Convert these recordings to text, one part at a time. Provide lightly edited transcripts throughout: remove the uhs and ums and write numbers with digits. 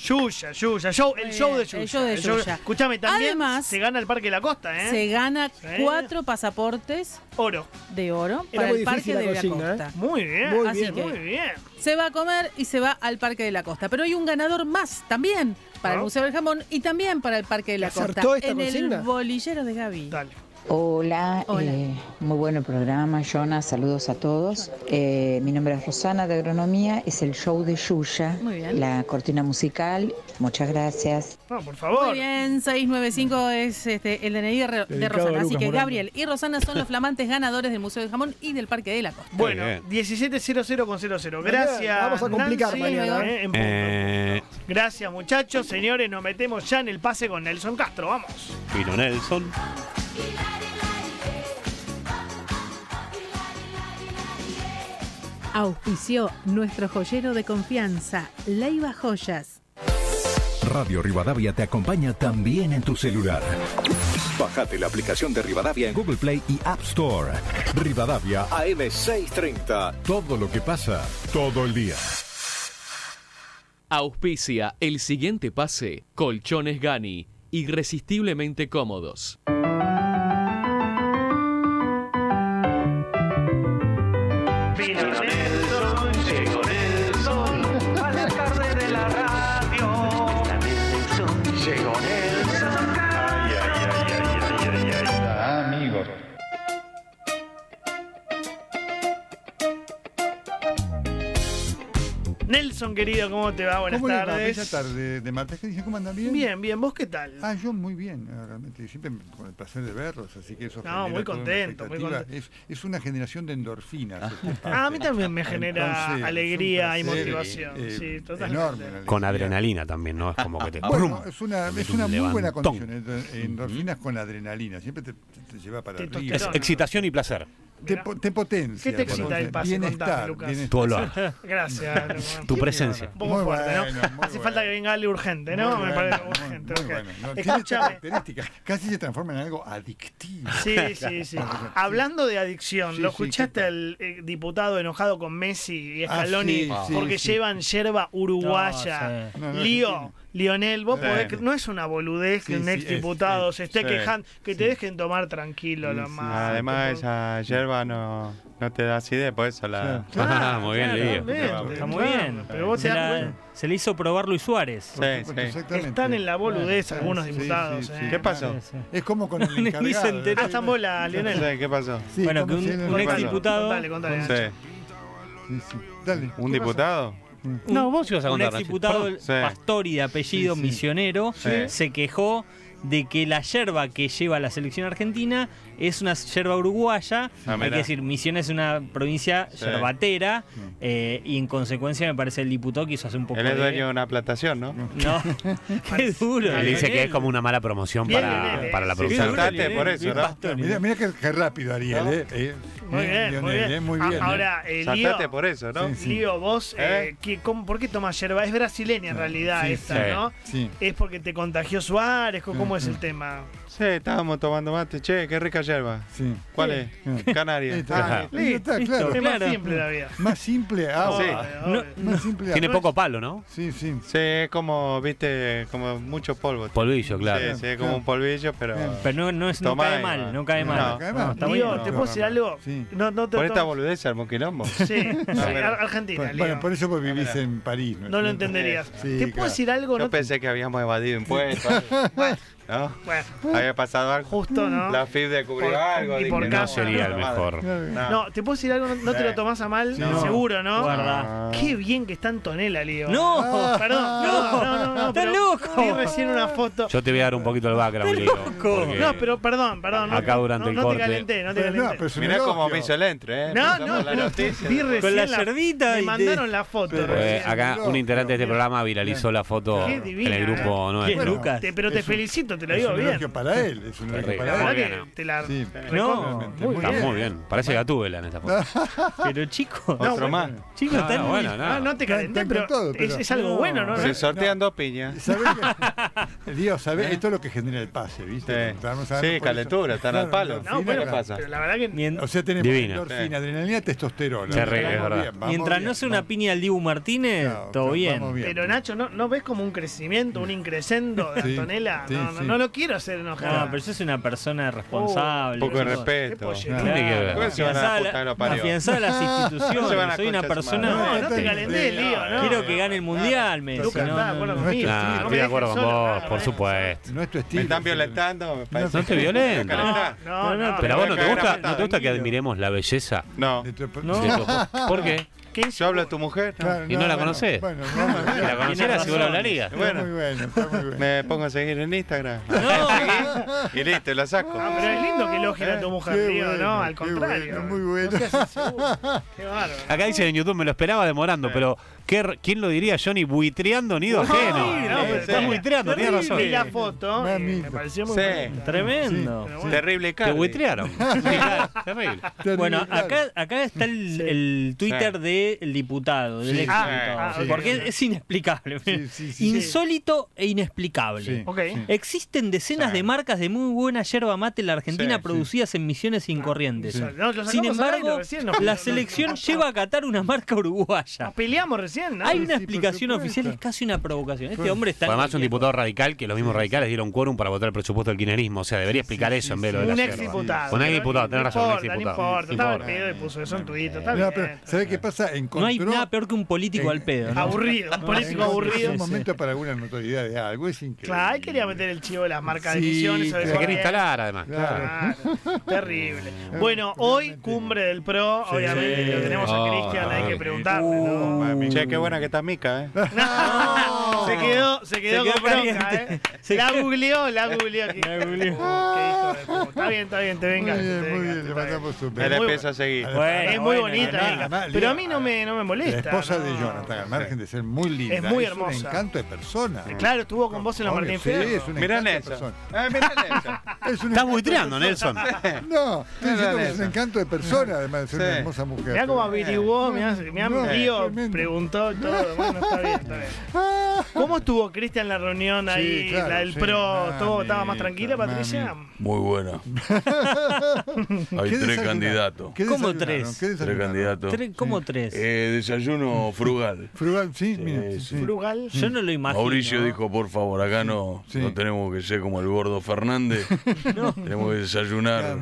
Yuya, el show de Yuya. El show de Yuya. Escuchame, también Además, se gana el Parque de la Costa, ¿eh? Se gana 4 pasaportes de oro para el Parque de la Costa. Muy bien, muy bien. Se va a comer y se va al Parque de la Costa. Pero hay un ganador más también para el Museo del Jamón y también para el Parque de la Costa. En el bolillero de Gaby. Dale. Hola, muy bueno el programa, Jonas, saludos a todos. Mi nombre es Rosana de Agronomía, es el show de Yuya, la cortina musical. Muchas gracias. No, por favor. Muy bien, 695 es el DNI de Rosana. Así que Gabriel y Rosana son los flamantes ganadores del Museo del Jamón y del Parque de la Costa. Bueno, 1700,00. Gracias. Vamos a complicar mañana. En punto. Gracias, muchachos. Señores, nos metemos ya en el pase con Nelson Castro. Vamos. Vino Nelson. Auspició nuestro joyero de confianza, Leiva Joyas. Radio Rivadavia te acompaña también en tu celular. Bájate la aplicación de Rivadavia en Google Play y App Store. Rivadavia AM630. Todo lo que pasa, todo el día. Auspicia el siguiente pase, Colchones Gani, irresistiblemente cómodos. Vino Nelson, llegó Nelson, a la tarde de la radio. Nelson, llegó Nelson. Amigos. Nelson, querido, ¿cómo te va? Buenas tardes. Buenas tardes de martes. ¿Qué dicen? ¿Cómo andan bien? Bien, bien. ¿Vos qué tal? Yo muy bien, realmente. Siempre con el placer de verlos, así que eso No, muy contento, muy contento. Es una generación de endorfinas. A mí también me genera alegría y motivación. Sí, totalmente. Enorme. Con adrenalina también, ¿no? Es como que te... Bueno, es una muy buena condición. Endorfinas con adrenalina. Siempre te lleva para arriba. Es excitación y placer. Te potencia. ¿Qué te excita el pase? Bienestar, Lucas. Tu olor. Gracias. Tu presencia. Un poco fuerte, ¿no? Hace falta que venga Ale urgente, ¿no? Me parece urgente. Tiene características. Casi se transforma en algo adictivo. Sí. Hablando de adicción, ¿lo escuchaste al diputado enojado con Messi y Scaloni porque llevan yerba uruguaya? Lionel, vos podés, no es una boludez que un exdiputado se esté quejando, que te dejen tomar tranquilo lo más. Además, esa yerba no te da acidez, por eso la... muy bien, Lío. Está muy bien. Pero vos se le hizo probar Luis Suárez. Están en la boludez algunos diputados. ¿Qué pasó? Es como con el encargado. Hasta bola, Lionel. ¿Qué pasó? Bueno, que un exdiputado... Contale. Dale. ¿Un diputado? No, vos ibas a contar. Un exdiputado Pastori de apellido Misionero se quejó de que la yerba que lleva la selección argentina es una yerba uruguaya. Hay que decir, Misiones es una provincia yerbatera y en consecuencia me parece el diputado quiso hacer un poco Él es dueño de una plantación, ¿no? No, qué duro. Él dice que es como una mala promoción para la producción. Por eso, ¿no? Mira qué rápido, Ariel. Muy bien. Ahora, Saltate por eso, ¿no? Lío, vos, ¿por qué tomas yerba? Es brasileña en realidad esta, ¿no? Sí. Es porque te contagió Suárez, ¿cómo es el tema? Sí, estábamos tomando mate. Che, qué rica yerba. Sí. ¿Cuál es? Canaria. Listo, es más simple la vida. Más simple, más simple. Tiene poco palo, ¿no? Sí. Sí, es como, viste, como mucho polvo. Polvillo, claro. Sí, es como un polvillo, pero no cae mal, no cae mal. Tío, ¿te puedo decir algo? Sí. Por esta boludez se armó un quilombo. Sí, Argentina. Bueno, por eso vos vivís en París. No lo entenderías. ¿Te puedo decir algo? Yo pensé que habíamos evadido impuestos. ¿No? Bueno, había pasado algo. Justo, ¿no? La FIB descubrió algo. Y por no sería el mejor. No, te puedo decir algo, no te lo tomás a mal, seguro, ¿no? Guarda. Qué bien que está Antonella, Lío. No, perdón, no. Está loco. Vi recién una foto. Yo te voy a dar un poquito el background, Lío. No, pero perdón. Acá durante el corte. No te calenté. Mirá cómo me hizo el entre, No, vi recién con la yerbita. Me mandaron la foto. Acá un integrante de este programa viralizó la foto en el grupo nuestro. Lucas. Pero te felicito, esto te lo digo bien. Es un elogio para él. Es un elogio para él. Te la muy bien. Parece Gatúbela en esta foto. Pero chico, otro más. Chicos, no te calenté, pero es algo bueno, ¿no? Se sortean 2 piñas. Dios, ¿sabés? Esto es lo que genera el pase, ¿viste? Sí, calentura, están al palo. ¿Qué pasa? Pero la verdad que... O sea, tenemos endorfina, adrenalina, testosterona. Mientras no sea una piña al Dibu Martínez, todo bien. Pero Nacho, ¿no ves como un crecimiento, un increscendo de Antonella? No lo quiero hacer enojar. No, pero yo soy una persona responsable. Un poco de respeto. Afianzar las instituciones. Soy una persona... No te calenté, Lío, ¿no? Quiero que gane el Mundial, Messi. Lucas está de acuerdo conmigo. Estoy de acuerdo con vos, por supuesto. No es tu estilo. Me están violentando, me parece. No te violento. No. Pero a vos ¿no te gusta que admiremos la belleza? No. ¿Por qué? Yo hablo de tu mujer. ¿Y no la conocés? Bueno, si la conocieras, seguro hablaría. Bueno, está muy bueno. Me pongo a seguir en Instagram. Y listo, la saco. Pero es lindo que elogien a tu mujer, Lío, ¿no? Al contrario. Muy bueno. Qué bárbaro. Acá dice en YouTube, me lo esperaba demorando, pero ¿quién lo diría, Johnny? Buitreando nido ajeno. Estás buitreando, tienes razón. Vi la foto, me pareció muy bonita. Tremendo. Terrible Te buitrearon. Terrible. Bueno, acá está el Twitter del diputado, del exdiputado. Porque es inexplicable. Insólito e inexplicable. Existen decenas de marcas de muy buena yerba mate en la Argentina producidas en Misiones y en Corrientes. Sin embargo, la selección lleva a Qatar una marca uruguaya. Peleamos recién, ¿no? Hay una explicación oficial, es casi una provocación. Este hombre está... Además, un diputado radical que los mismos radicales dieron quórum para votar el presupuesto del kirchnerismo. O sea, debería explicar eso en vez de lo de la un yerba. exdiputado. Un exdiputado, tenés razón, un exdiputado. No importa, estaba al pedo y puso eso en Twitter. Está bien. ¿Sabés qué pasa? No hay nada peor que un político al pedo. Aburrido, un político aburrido. Es un momento para alguna notoriedad de algo, es increíble. Claro, él quería meter el chivo de las marcas de Misiones. Se quiere instalar, además. Claro. Terrible. Bueno, hoy, cumbre del PRO, obviamente, lo tenemos a Cristian, hay que preguntarle. Che, qué buena que está Mica, ¿eh? Se quedó con bronca, ¿eh? La googleó. Qué hijo de puta. Está bien, te vengas. Muy bien, le mandamos súper. Él empieza a seguir. Es muy bonita, pero a mí no me molesta. La esposa de Jonathan, al margen de ser muy linda, es muy hermosa. Es un encanto de persona. Claro, estuvo con vos en la Martín Fierro. Sí, es un encanto de persona. Estás buitreando, Nelson. No, estoy diciendo que es un encanto de persona, además de ser una hermosa mujer. Mirá cómo averiguó, mirá, Lío preguntó todo. Bueno, está bien. ¿Cómo estuvo Cristian la reunión ahí, la del PRO? ¿Estaba más tranquila, Patricia? Muy buena. Hay 3 candidatos. ¿Cómo 3? 3 candidatos. ¿Cómo 3? Desayuno frugal. Frugal, sí. Frugal. Yo no lo imagino. Mauricio dijo, por favor, acá no tenemos que ser como el gordo Fernández. Tenemos que desayunar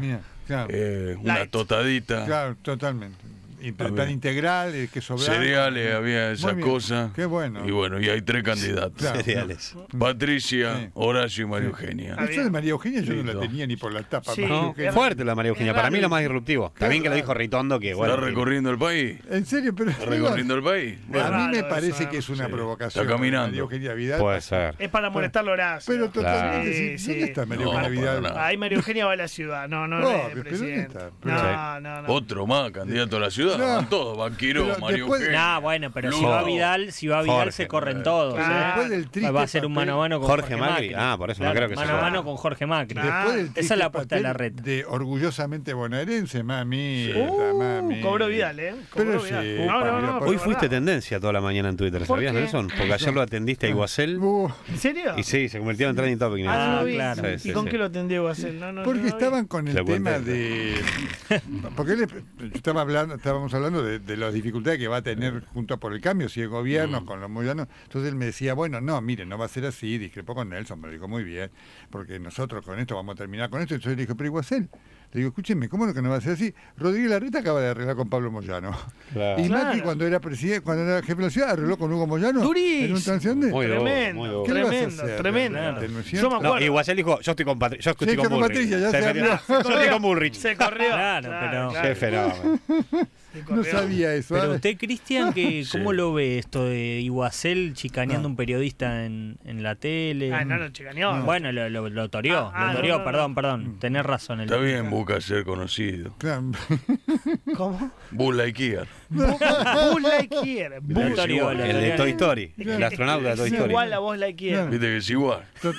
una totadita. Claro, totalmente. Tan integral, que sobraba. Cereales, había esas cosas. Qué bueno. Y bueno, y hay 3 candidatos. Claro. Cereales. Patricia, Horacio y María Eugenia. Eso de María Eugenia yo no la tenía ni por la tapa. Fuerte la María Eugenia. Para mí lo más disruptivo. También que lo dijo Ritondo, que bueno. ¿Está recorriendo el país? ¿En serio? Pero ¿Está recorriendo el país? A mí me parece que es una provocación. Está caminando. María Eugenia Vidal. Puede ser. Es para molestarlo Horacio. Pero totalmente. ¿Dónde está María Eugenia Vidal? Ahí María Eugenia va a la ciudad. No es presidente. No. Otro más candidato a la ciudad. Van todos, Banquero, Mario Eugenia. Bueno, pero si va Vidal se corren todos. Va a ser un mano a mano con Jorge Macri. Por eso no creo que sea. Mano a mano con Jorge Macri. Esa es la apuesta de la red. De orgullosamente bonaerense, mami. Cobró Vidal, Pero hoy fuiste tendencia toda la mañana en Twitter, ¿sabías, Nelson? Porque ayer lo atendiste a Iguacel. ¿En serio? Y sí, se convirtió en trending topic. Claro. ¿Y con qué lo atendió Iguacel? Porque estaban con el tema de... Porque estábamos hablando de las dificultades que va a tener junto por el cambio, si el gobierno con los moyanos. Entonces él me decía, bueno, no, mire, no va a ser así, discrepó con Nelson, me lo dijo muy bien, porque nosotros con esto vamos a terminar con esto. Entonces le dije, pero Iguacel, le digo, escúcheme, ¿cómo que no va a ser así? Rodríguez Larreta acaba de arreglar con Pablo Moyano. Claro. Y Macri cuando era presidente, cuando era jefe de la ciudad, arregló con Hugo Moyano. Durísimo. En un transiente. Tremendo. ¿Qué Tremendo. Yo me acuerdo. Iguacel dijo, yo estoy con Patricia. Yo estoy con Patricia, ya se yo estoy con Bullrich. Se corrió. Claro, pero... Qué fenómeno. No sabía eso. Pero usted, Cristian, ¿cómo lo ve esto de Iguacel chicaneando a un periodista en la tele? No lo chicaneó. Bueno, lo toreó. Perdón. Tenés razón. Está bien, busca ser conocido. Claro. ¿Cómo? Buzz Lightyear. Buzz Lightyear. El de Toy Story. El astronauta de Toy Story. Igual a Buzz Lightyear. Viste que es igual.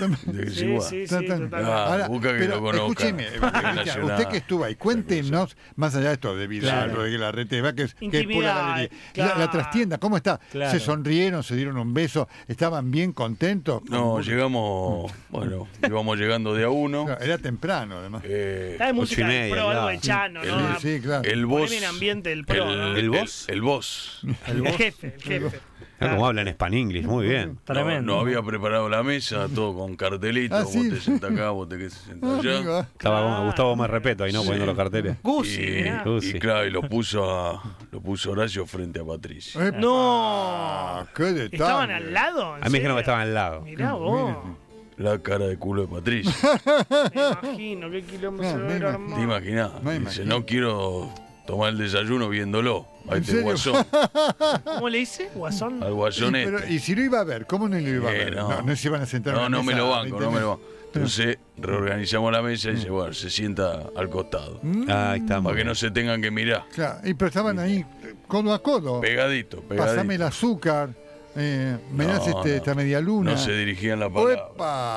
Sí, totalmente. Ahora, busca que pero lo conozca. escúcheme, usted que estuvo ahí, cuéntenos, más allá de esto de Vidal, Rodríguez Larrete, que es pura galería. La trastienda, ¿cómo está? Claro. ¿Se sonrieron, se dieron un beso? ¿Estaban bien contentos? No, llegamos, íbamos llegando de a uno. Claro, era temprano, además. Está de música del pro, algo de Chano, ¿no? Sí, claro. El boss. En ambiente del pro, ¿no? ¿El boss? El boss. El jefe. Como hablan Span-English, muy bien. Tremendo. No había preparado la mesa, todo con cartelitos. Vos te sentás acá, vos te sentás allá. Estaba con Gustavo Me Respeto ahí, ¿no? Poniendo los carteles. Y claro, y lo puso Horacio frente a Patricia. ¡No! ¡Qué detalle! ¿Estaban al lado? A mí me dijeron que estaban al lado. Mirá vos. La cara de culo de Patricia. Me imagino, qué kilómetro se debe armar. ¿Te imaginás? Dice, no quiero tomar el desayuno viéndolo. A este guasón. ¿Cómo le dice? ¿Guasón? Al guasón este. ¿Y si lo iba a ver? ¿Cómo no lo iba a ver? No se iban a sentar en No una me mesa lo banco. Entonces reorganizamos la mesa y dice, bueno, se sienta al costado. Ahí está. Para que no se tengan que mirar. Claro, pero estaban ahí codo a codo. Pegadito. Pasame el azúcar. Me das esta media luna. No se dirigían la palabra.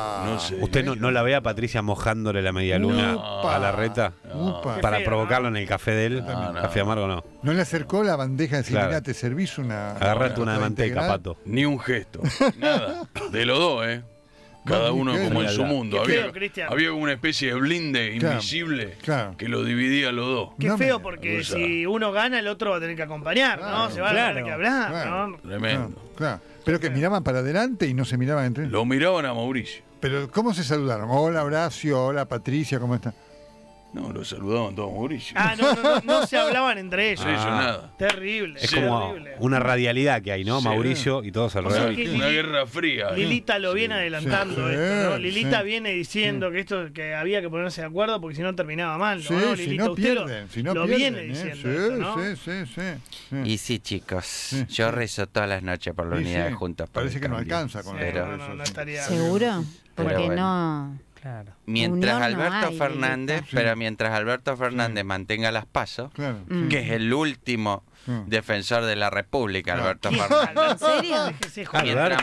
¿Usted no la ve a Patricia mojándole la media luna a la reta? Para provocarlo en el café de él. Café amargo no. ¿No le acercó la bandeja de decir, mira, te servís una... Agarrate una de manteca, Pato. Ni un gesto. Nada. De los dos, Cada uno como en su mundo. Había como una especie de blinde invisible que lo dividía a los dos. Qué feo, porque si uno gana, el otro va a tener que acompañar, ¿no? Se va a tener que hablar, ¿no? Tremendo. Claro. Pero que miraban para adelante y no se miraban entre ellos. Lo miraban a Mauricio. Pero ¿cómo se saludaron? Hola Horacio, hola Patricia, ¿cómo están? No, lo saludaban todos Mauricio. No se hablaban entre ellos. Nada. Terrible. Es como una radialidad que hay, ¿no? Mauricio y todos alrededor. Una guerra fría. Lilita lo viene adelantando esto, ¿no? Lilita viene diciendo que había que ponerse de acuerdo porque si no terminaba mal, ¿no? Lilita, si no usted pierden, lo viene diciendo esto, ¿no? Sí. Y sí, chicos, yo rezo todas las noches por la unidad de Juntos por Parece el que no Cambio. alcanza con no estaría. ¿Seguro? Porque bueno. no... Claro. Mientras Alberto Fernández, pero mientras Alberto Fernández mantenga las PASO, que es el último defensor de la República, Alberto Fernández. ¿En serio? Mientras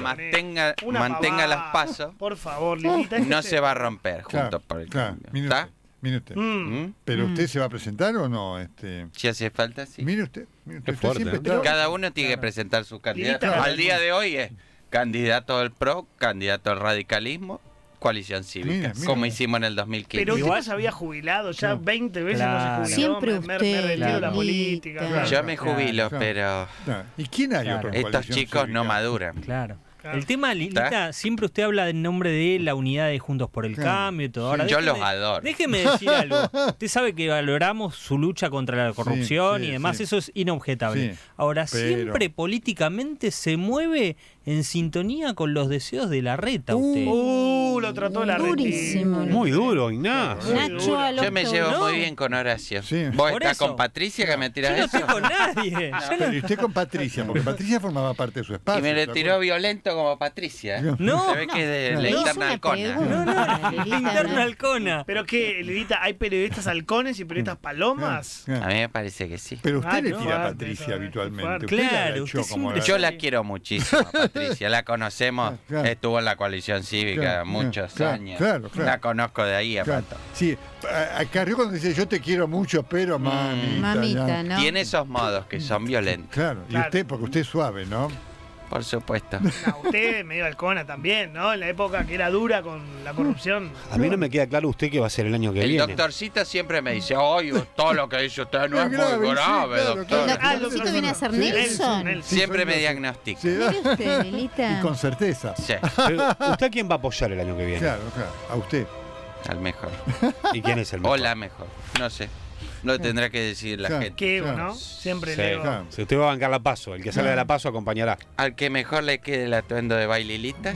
mantenga las PASO, por favor, Lilita, no se va a romper Juntos por el Cambio. ¿Está? Mire usted. ¿Pero usted se va a presentar o no? Si hace falta, sí. Mire usted. Es fuerte. Cada uno tiene que presentar su candidato. Lilita, Al día de hoy es candidato del PRO, candidato al radicalismo, coalición cívica, como hicimos en el 2015. Pero usted se había jubilado, ya 20 veces no se jubiló. Siempre me retiro la política. Yo me jubilo, pero... ¿Y quién hay otro? Estos chicos no maduran. Claro. El tema, Lilita, siempre usted habla en nombre de la unidad de Juntos por el Cambio y todo. Ahora, yo los adoro. Déjeme decir algo. Usted sabe que valoramos su lucha contra la corrupción y demás, eso es inobjetable. Ahora, siempre políticamente se mueve en sintonía con los deseos de Larreta usted. Lo trató Larreta. Durísimo. Muy duro, Ignacio. Nacho Yo me llevo muy bien con Horacio. ¿Vos estás con Patricia que me tirás eso? Yo no estoy con nadie. Pero usted con Patricia, porque Patricia formaba parte de su espacio. Y me le tiró violento como Patricia. No. Se ve que es de la interna halcona. No, interna halcona. ¿Pero qué, Lilita? ¿Hay periodistas halcones y periodistas palomas? A mí me parece que sí. Pero usted le tira a Patricia habitualmente. Claro, yo la quiero muchísimo, Patricia. La conocemos, estuvo en la coalición cívica muchos años. La conozco de ahí, aparte. Sí, Carrió cuando dice yo te quiero mucho, pero mamita, ¿no? Tiene esos modos que son violentos. Claro, y usted, porque usted es suave, ¿no? Por supuesto. Usted medio halcona también, ¿no? En la época que era dura con la corrupción. A mí no me queda claro usted qué va a ser el año que viene. El doctorcito siempre me dice, oye, todo lo que dice usted no es muy grave, doctor. ¿El doctorcito viene a ser Nelson? Siempre me diagnostica. Mire usted, Lilita. Y con certeza. Sí. Pero, ¿usted a quién va a apoyar el año que viene? Claro, a usted. Al mejor. ¿Y quién es el mejor? O la mejor, no sé. Lo tendrá que decir la gente. ¿Qué, no? Siempre leo. Si usted va a bancar la PASO, el que salga de la PASO acompañará. Al que mejor le quede el atuendo de baililita,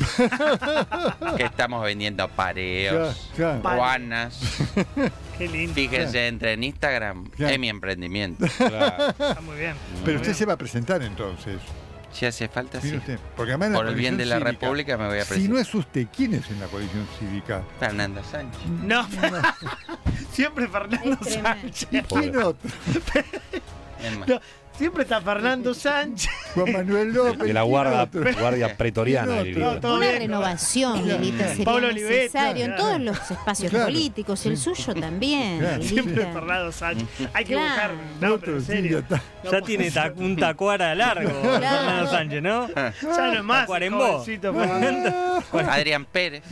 que estamos vendiendo pareos, guanas. Qué lindo. Fíjense, entre en Instagram, es mi emprendimiento. Está muy bien. Pero usted se va a presentar entonces. Si hace falta, sí. Usted, porque además por el bien de la República me voy a presentar. Si no es usted, ¿quién es en la coalición cívica? Fernando Sánchez. No. Siempre Fernando Sánchez. ¿Y quién otro? Siempre está Fernando Sánchez. Juan Manuel López. De la guardia pretoriana. Una renovación, Lilita, sería Pablo necesario en todos los espacios políticos, el suyo también. Siempre Fernando Sánchez. Hay que buscar. No, pero en serio. Ya tiene un tacuara largo, Fernando Sánchez, ¿no? Ya no es más. Tacuarembó. Adrián Pérez.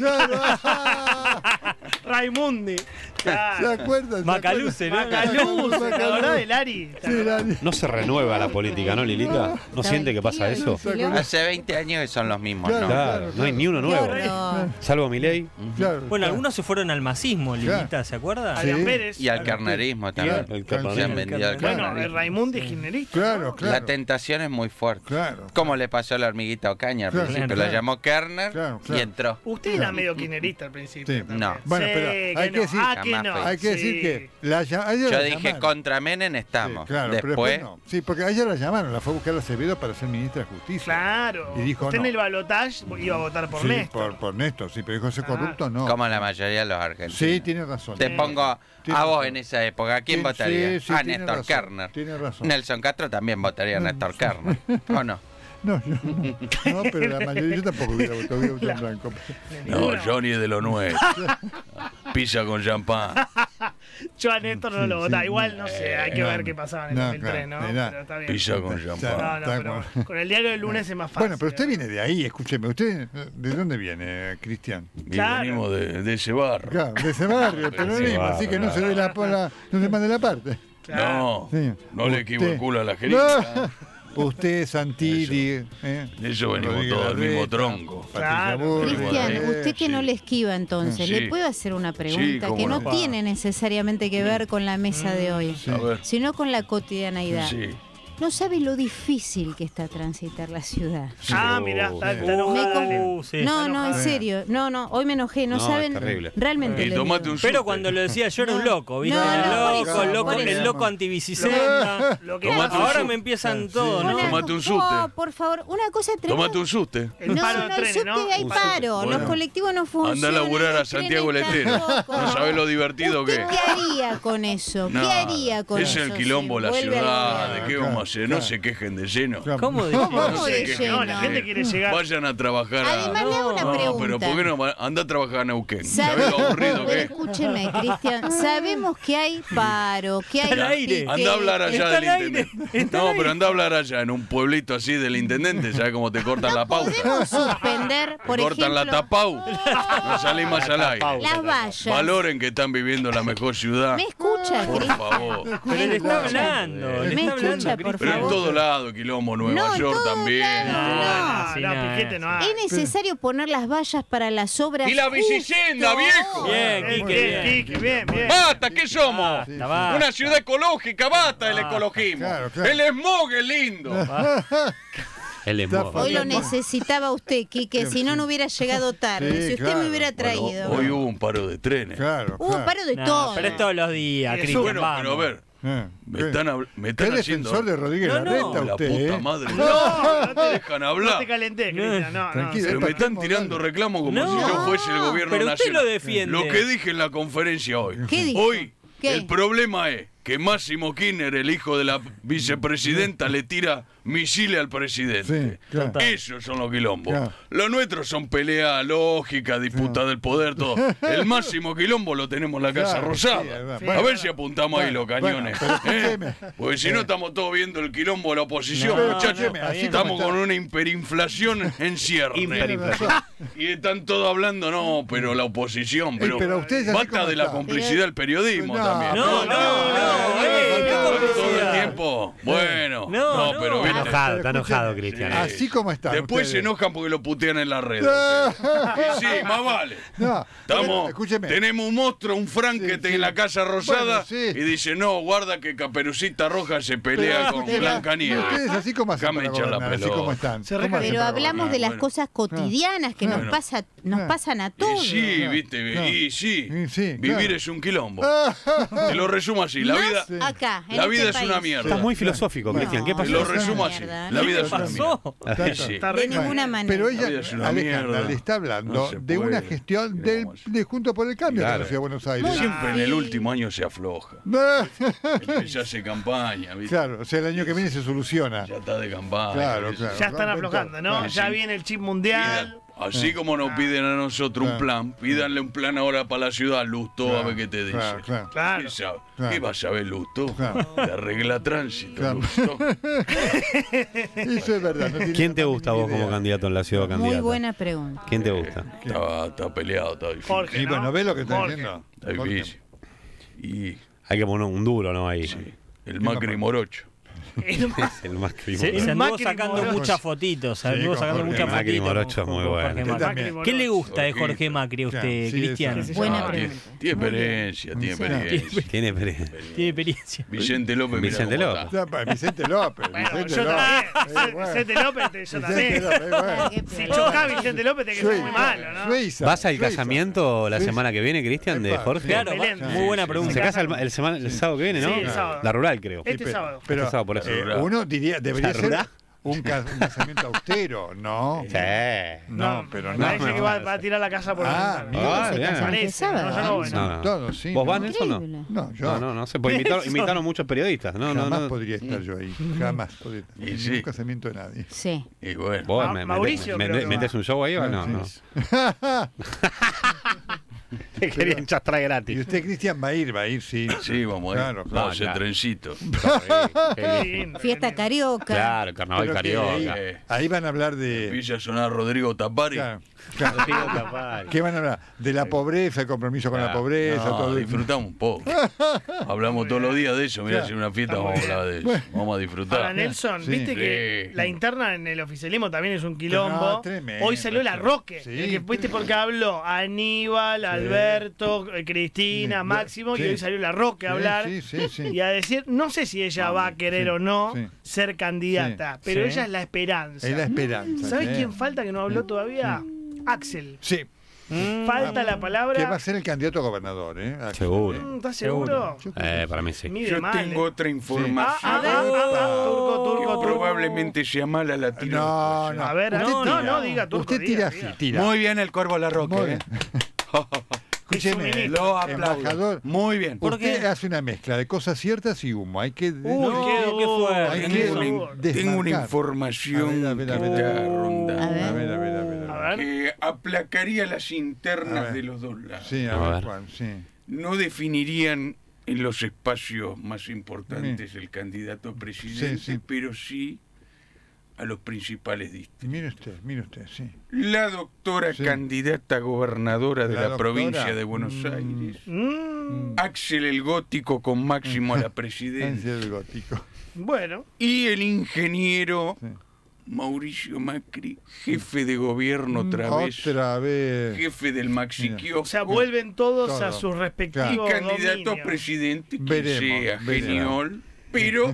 Raimundi. ¿Se acuerdan? Macaluce, ¿no? Macaluce, ¿la verdad de Lari? No se renueva la política, ¿no, Lilita? ¿No siente que pasa eso? Hace 20 años que son los mismos, ¿no? Claro, no hay ni uno nuevo. Salvo Milei. Bueno, algunos se fueron al masismo, Lilita, ¿se acuerda? Adrián Pérez. Y al carnerismo también. Se han vendido al carnerismo. Bueno, Raimundi es kirchnerista. Claro. La tentación es muy fuerte. Claro. Como le pasó a la hormiguita Ocaña al principio. Lo llamó Kerner y entró. Usted era medio kirchnerista al principio. No. Bueno, pero hay que decir, hay que decir que yo dije contra Menem estamos. Claro, después no. Sí, porque a ella la llamaron, la fue a buscar a Acevedo para ser ministra de Justicia. Claro. Y dijo usted en el balotaje iba a votar por Néstor. Por Néstor, sí, pero dijo ese corrupto no. Como la mayoría de los argentinos. Sí, tiene razón. Te pongo a vos en esa época. ¿A quién votaría? Sí, a Néstor Kirchner. Tiene razón. Nelson Castro también votaría a Néstor Kirchner. ¿O no? No, pero la mayoría yo tampoco hubiera votado en blanco. No, Johnny es de lo nuestro. Pizza con champán. Yo a Néstor no lo votaba. Igual, no sé, hay que ver qué pasaba en el 2003, ¿no? Pero está bien. Pizza con champán. No, pero con el diario del lunes es más fácil. Bueno, pero usted viene de ahí, escúcheme. ¿Usted de dónde viene, Cristian? Venimos de ese barrio. Claro, de ese barrio, pero así que no se dé no se mande la parte. No, no le equivoco el culo a la jeringa. Usted, Santilli. De eso venimos todos del mismo tronco. Cristian, usted que no le esquiva entonces, ¿le puedo hacer una pregunta que no tiene necesariamente que ver con la mesa de hoy, sino con la cotidianeidad? No sabe lo difícil que está transitar la ciudad. Mirá, está enojada. No, en serio. No, hoy me enojé. No saben realmente. Pero cuando lo decía yo era un loco, ¿viste? El loco antibicicenda. Ahora me empiezan todos, ¿no? Tomate un suste. Por favor, una cosa tremenda. Tomate un suste. El paro de trenes, ¿no? Hay paro. Los colectivos no funcionan. Anda a laburar a Santiago del Estero. No sabés lo divertido que es. ¿Qué haría con eso? ¿Qué haría con eso? Es el quilombo la ciudad. ¿De qué vamos a hacer? No se quejen de lleno. ¿Cómo de lleno? No, la gente quiere llegar. Vayan a trabajar. Además, le hago una pregunta. Pero ¿por qué no anda a trabajar a Neuquén? ¿Sabés lo aburrido que es? Escúcheme, Cristian. Sabemos que hay paro, que hay. Anda a hablar allá del intendente. No, pero anda a hablar allá en un pueblito así del intendente. ¿Sabes cómo te cortan la pauta? Podemos suspender, por ejemplo. Cortan la tapau. No salís más al aire. Las vallas. Valoren que están viviendo la mejor ciudad. ¿Me escucha, Cristian? Por favor. Pero le está hablando. ¿Me escucha, por favor? En todo lado, quilombo, Nueva York también. No, Piquete no hay. Es necesario poner las vallas para las obras. ¡Y la bicicenda, viejo! Bien, Quique, bien. ¡Basta! ¿Qué somos? Una ciudad ecológica, basta el ecologismo. El smog es lindo. Hoy lo necesitaba usted, Quique, si no hubiera llegado tarde. Si usted me hubiera traído. Hoy hubo un paro de trenes. Hubo un paro de todo. Pero es todos los días, Cristian. Bueno, pero a ver. Me están haciendo. Defensor de Rodríguez Larreta, la usted, puta madre. No te dejan hablar. No te calenté, Cristian. No. Pero me están tirando reclamos como si yo fuese el gobierno pero nacional. Usted lo defiende. Lo que dije en la conferencia hoy. ¿Qué dijo? Hoy el problema es que Máximo Kirchner, el hijo de la vicepresidenta, le tira misiles al presidente. Sí, claro. Esos son los quilombos. Claro. Los nuestros son pelea lógica, disputa del poder, todo. El máximo quilombo lo tenemos en la Casa Rosada. A ver si apuntamos ahí los cañones. Porque si no estamos todos viendo el quilombo de la oposición, muchachos. Estamos con una hiperinflación en cierne. Y están todos hablando, pero la oposición. Pero basta de la complicidad del periodismo también. Todo el tiempo. Bueno, pero está enojado, Cristian. Así como está. Después se enojan porque lo putean en la red. Sí, más vale. Tenemos un monstruo, un Frankenstein en la Casa Rosada y dice, no, guarda que Caperucita Roja se pelea con Blancanieves. Ustedes así como hasta así como están. Pero hablamos de las cosas cotidianas que nos pasan a todos. Sí, viste, vivir es un quilombo. Te lo resumo así, la vida es una mierda. Estás muy filosófico, Cristian. ¿Qué pasó? resumo así. La vida es una mierda. De ninguna manera. Pero ella, Alejandra, le está hablando de una gestión de Juntos por el Cambio de la Ciudad de Buenos Aires. Siempre en el último año se afloja. Ya hace campaña, ¿viste? Claro, o sea, el año que viene se soluciona. Ya está de campaña. Claro. Ya están aflojando, ¿no? Ya viene el chip mundial. Así como nos piden a nosotros un plan, pídanle un plan ahora para la ciudad, Lustó, a ver qué te dice. Claro. ¿Qué vas a ver, Lustó? Te arregla tránsito, Lustó. Eso es verdad. ¿Quién te gusta vos como candidato en la ciudad candidata? Muy buena pregunta. ¿Quién te gusta? Está peleado, está difícil. Jorge, Y bueno, ¿ves lo que está diciendo? Está difícil. Y hay que poner un duro, ¿no? Ahí. Sí. El Macri Morocho. El Macri Morocho. Se anduvo sacando muchas fotitos. Anduvo sacando muchas fotitos. Macri Morocho es muy bueno. ¿Qué le gusta de Jorge Macri a usted, Cristian? Buena pregunta. Tiene experiencia, tiene experiencia. Tiene experiencia. Tiene experiencia. Vicente López. Vicente López. Vicente López. Vicente López, yo también. Si choca Vicente López, te queda muy malo, ¿no? ¿Vas al casamiento la semana que viene, Cristian, de Jorge? Claro, muy buena pregunta. Se casa el sábado que viene, ¿no? Sí, el sábado. La rural, creo. Este sábado. Pero por eso. uno debería ser un casamiento austero, ¿no? Sí. No, pero no. Parece que va a tirar la casa por la ventana. Parece. No. Todos, sí. ¿Vos van eso o no? No, yo. No sé. Pues invitaron muchos periodistas. Jamás podría estar yo ahí. Jamás podría estar. En ningún casamiento de nadie. Sí. Y bueno. ¿Vos Mauricio metes un show ahí o no? No. Te querían chastrar gratis. Y usted, Cristian, va a ir, sí. Sí, vamos a ir. Vamos a hacer trencito. Fiesta carioca. Claro, carnaval carioca. Ahí van a hablar de... Villa a sonar Rodrigo Tapari. ¿Qué van a hablar? De la pobreza, el compromiso con la pobreza. Todo. Disfrutamos un poco. Hablamos todos los días de eso. Mira, si una fiesta vamos a hablar de eso. Vamos a disfrutar. Ahora, Nelson, viste que la interna en el oficialismo también es un quilombo. Hoy salió la Roque. ¿Viste por qué habló? Aníbal, Alberto, Cristina, Máximo. Y hoy salió la Roque a hablar. Y a decir, no sé si ella va a querer o no ser candidata, pero ella es la esperanza. Es la esperanza. ¿Sabés quién falta que no habló todavía? Axel. Sí. Falta la palabra. Que va a ser el candidato a gobernador, ¿eh? Seguro. ¿Estás seguro? Para mí sí. Yo tengo otra información. Turco. Probablemente sea mala la tira. No. A ver, no, diga Turco. Usted tira. Muy bien el Corvo Larroque. Escúcheme, lo aplaudo. Embajador. Muy bien. Usted hace una mezcla de cosas ciertas y humo. Hay que... qué fuerte. Tengo una información que está rondando. A ver. Que aplacaría las internas de los dos lados. Sí, a ver. No definirían en los espacios más importantes el candidato a presidente, pero sí a los principales distritos. Mire usted, sí. La doctora candidata gobernadora de la provincia de Buenos Aires. Axel el Gótico con Máximo a la presidencia. Axel el Gótico. Bueno. Y el ingeniero Mauricio Macri, jefe de gobierno otra vez. Jefe del Maxiquio. O sea, vuelven todos a sus respectivos y candidato a presidente que sea genial, pero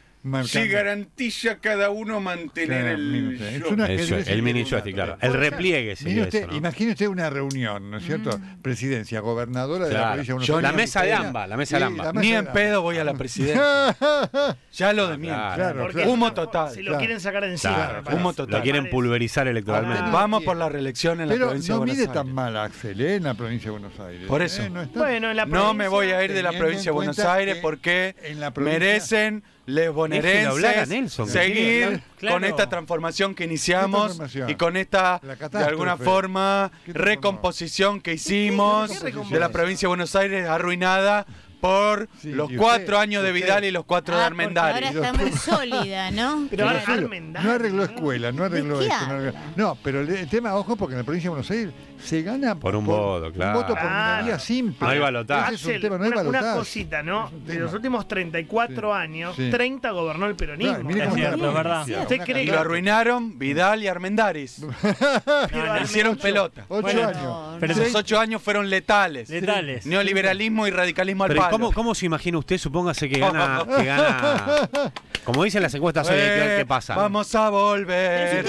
se garantiza cada uno mantener el mini joystick, claro. El repliegue. Imagine usted una reunión, ¿no es cierto? Presidencia, gobernadora de la provincia de Buenos Aires. La mesa de AMBA. Ni en pedo voy a la presidencia. Ya lo de mierda. Claro. Humo total. Si lo quieren sacar encima. Humo total. Lo quieren pulverizar electoralmente. Vamos por la reelección en la provincia de Buenos Aires. Pero no mide tan mal, Axel, en la provincia de Buenos Aires. Por eso. No me voy a ir de la provincia de Buenos Aires porque merecen les bonaerenses seguir con esta transformación que iniciamos y con esta, de alguna forma, recomposición que hicimos de la provincia de Buenos Aires arruinada por los 4 años de Vidal y los 4 de Armendáriz. Ahora está muy sólida, ¿no? Pero no arregló escuela, no arregló esto. No, pero el tema, ojo, porque en la provincia de Buenos Aires se gana por un voto, claro. Un voto por minoría simple. No hay balotaje. Una cosita, ¿no? De los últimos 34 años, 30 gobernó el peronismo. Es cierto, es verdad. ¿Usted cree que lo arruinaron Vidal y Armendáriz? Hicieron pelota. 8 años. Pero esos 8 años fueron letales. Letales. Neoliberalismo y radicalismo al Pero ¿Cómo se imagina usted? Supóngase que gana como dicen las encuestas hoy, ¿qué pasa? Vamos a volver.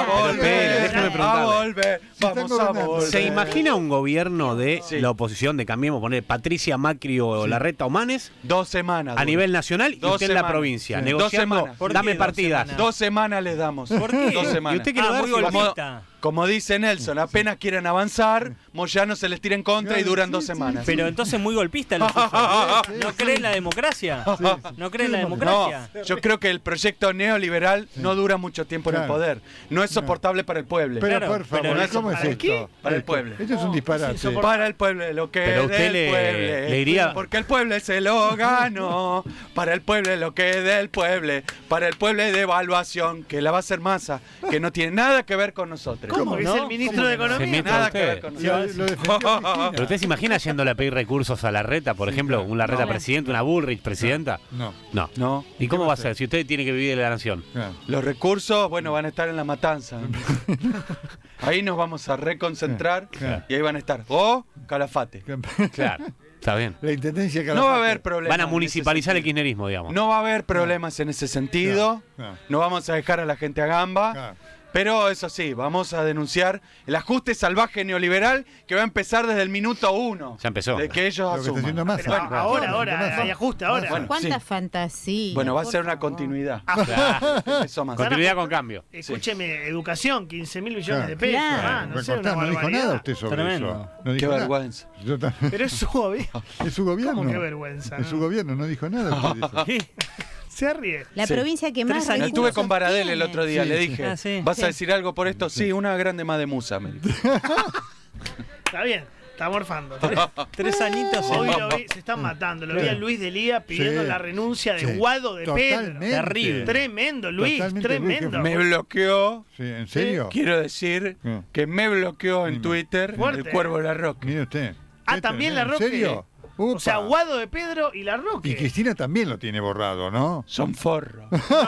Vamos a volver. ¿Se imagina un gobierno de la oposición, de Cambiemos, poner Patricia, Macri o Larreta o Manes? 2 semanas. A nivel nacional y usted en la provincia. Sí. Negociando, 2 semanas. Dame partidas. 2 semanas les damos. ¿Por qué? 2 semanas. ¿Y usted quiere dar muy golpista? Como dice Nelson, apenas quieren avanzar, Moyano se les tira en contra y duran 2 semanas. Pero entonces muy golpista los ¿No cree en la democracia? ¿No cree en la democracia? No, yo creo que el proyecto neoliberal no dura mucho tiempo en el poder. No es soportable para el pueblo. Pero por favor, ¿cómo es esto? Para el pueblo. Esto es un disparate. Para el pueblo, lo que pero usted del pueblo. Le iría... Porque el pueblo se lo ganó. Para el pueblo, lo que del pueblo. Para el pueblo de evaluación, que la va a hacer Massa, que no tiene nada que ver con nosotros. ¿Cómo? ¿Es el ministro de Economía? Nada que ver con nosotros. ¿Pero usted se imagina yéndole a pedir recursos a Larreta, por ejemplo, un Larreta presidente, una Bullrich presidenta? No. ¿Y cómo va a ser si usted tiene que vivir de la nación? Los recursos, bueno, van a estar en la matanza. Ahí nos vamos a reconcentrar y ahí van a estar. O Calafate. Claro. Está bien. La intendencia Calafate. No va a haber problemas. Van a municipalizar el kirchnerismo, digamos. No va a haber problemas en ese sentido. No vamos a dejar a la gente a gamba. Pero eso sí, vamos a denunciar el ajuste salvaje neoliberal que va a empezar desde el minuto 1. Ya empezó. De que ellos asuman. Ahora, hay ajuste ahora. Bueno, ¿cuánta fantasía? Bueno, va a ser una continuidad. Continuidad con cambio. Escúcheme, educación, 15.000 millones de pesos. No sé, no dijo nada usted sobre eso. No qué vergüenza. Pero es su gobierno. Es su gobierno. ¿Cómo qué vergüenza? Es su gobierno, no dijo nada usted de eso. Se ríe. La provincia que más recursos estuve con Baradel el otro día, le dije, ¿vas a decir algo por esto? Sí, una grande más de musa, me dijo. Está bien, está morfando. 3 añitos. Hoy lo vi, se están matando. Lo vi a Luis Delía pidiendo la renuncia de Guado de Pedro. Terrible. Tremendo, Luis, tremendo. Me bloqueó. ¿En serio? Quiero decir que me bloqueó en Twitter el Cuervo Larroque. Mire usted. También Larroque. ¿En serio? O sea, Guado de Pedro y Larroque. Y Cristina también lo tiene borrado, ¿no? Son forros.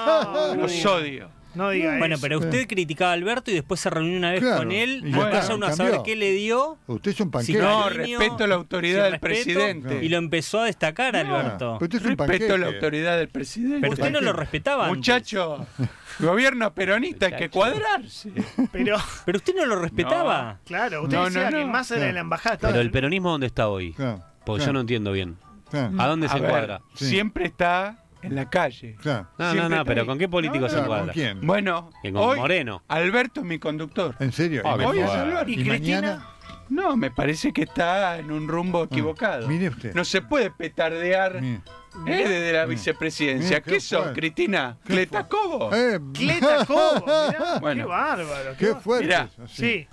Los odio. No diga bueno, eso. pero usted criticaba a Alberto y después se reunió una vez con él. Y vaya uno a saber qué le dio. Usted es un panqueque. Si no, respeto la autoridad del presidente. Y lo empezó a destacar, Alberto. Respeto la autoridad del presidente. Pero usted no lo respetaba. Muchacho, gobierno peronista, hay que cuadrarse. Pero usted no lo respetaba. Claro, usted decía que más era de la embajada. Pero el peronismo, ¿dónde está hoy? Porque yo no entiendo bien. ¿A dónde se encuadra? Siempre está en la calle. No, pero ¿con qué político se encuadra? ¿Con quién? Bueno, con hoy, Moreno. Alberto es mi conductor. ¿En serio? Hoy es Alberto. ¿Y Cristina? No, me parece que está en un rumbo equivocado. Mire usted. No se puede petardear desde la vicepresidencia. ¿Qué sos, Cristina? ¿Cletacobo? ¿Cletacobo? Bueno, qué bárbaro. Qué fuerte. Mirá, sí.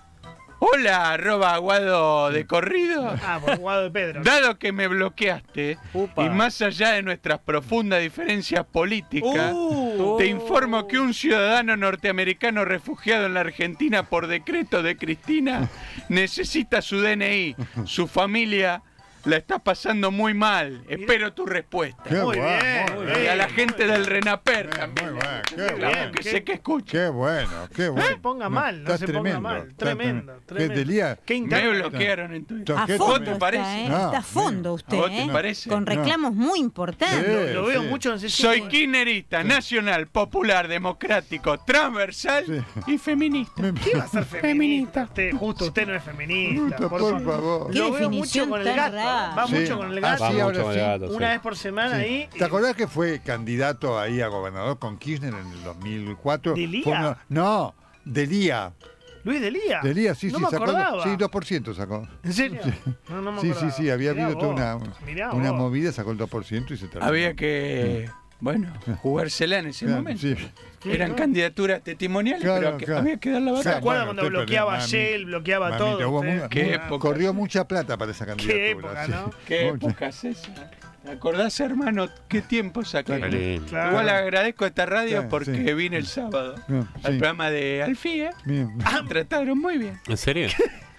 Hola, ¡Guado de corrido! Por Guado de Pedro. Dado que me bloqueaste, y más allá de nuestras profundas diferencias políticas, te informo que un ciudadano norteamericano refugiado en la Argentina por decreto de Cristina necesita su DNI. Su familia la está pasando muy mal. Espero tu respuesta. Muy bien. Y a la gente del RENAPER también. Que sé que escucha. Qué bueno, qué bueno. No se ponga mal, no se ponga mal. Tremendo. ¿Qué Delía? Me bloquearon en Twitter. A fondo parece? Está a fondo usted, ¿A vos te parece? Con reclamos muy importantes. Lo veo mucho en sesión. Soy kirchnerista, nacional, popular, democrático, transversal y feminista. ¿Qué va a ser feminista? Usted no es feminista. Por favor. Lo veo mucho con el gato. Va mucho con el gato. Una vez por semana ahí. ¿Te acordás que fue candidato ahí a gobernador con Kirchner en el 2004? ¿Delía? No, Delía. Luis Delía. Delía, sí, no sí, me sacó. acordaba. Sí, 2% sacó. ¿En serio? Sí. No me acordaba. Sí, había habido toda una movida, sacó el 2% y se terminó. Había que, jugársela en ese momento. Sí. Eran candidaturas testimoniales, pero había que dar la batalla. ¿Se acuerdan cuando bloqueaba Shell, bloqueaba todo? Corrió mucha plata para esa candidatura. Qué época, ¿no? Qué época es esa. ¿Te acordás, hermano, qué tiempo saqué? Claro. Igual agradezco a esta radio porque vine el sábado al programa de Alfie. Trataron muy bien. ¿En serio?